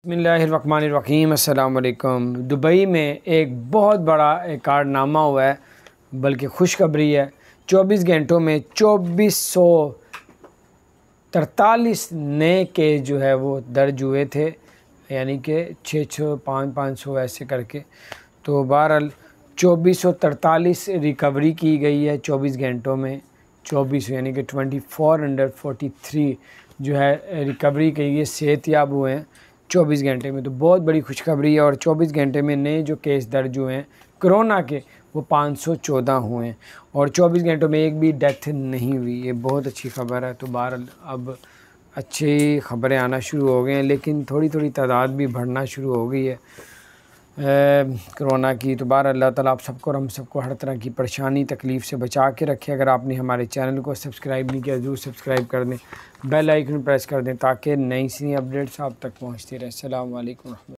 बिस्मिल्लाहिर्रहमानिर्रहीम। अस्सलाम वालेकुम। दुबई में एक बहुत बड़ा एक कारनामा हुआ है, बल्कि खुशखबरी है। 24 घंटों में 2443 नए केस जो है वो दर्ज हुए थे, यानी कि 600 500 ऐसे करके। तो बहरहाल 2443 रिकवरी की गई है 24 घंटों में। 24 यानी कि 2443 जो है रिकवरी की गई, सेहतयाब हुए हैं 24 घंटे में। तो बहुत बड़ी खुशखबरी है। और 24 घंटे में नए जो केस दर्ज हुए हैं कोरोना के वो 514 हुए हैं, और 24 घंटों में एक भी डेथ नहीं हुई। ये बहुत अच्छी खबर है। तो बहरहाल अब अच्छी खबरें आना शुरू हो गए हैं, लेकिन थोड़ी थोड़ी तादाद भी बढ़ना शुरू हो गई है कोरोना की। तो बहरहाल अल्लाह ताला आप सबको और हम सबको हर तरह की परेशानी तकलीफ़ से बचा के रखे। अगर आपने हमारे चैनल को सब्सक्राइब नहीं किया ज़रूर सब्सक्राइब कर दें, बेल आइकन प्रेस कर दें ताकि नई सी अपडेट्स आप तक पहुँचती रहे। अस्सलाम वालेकुम।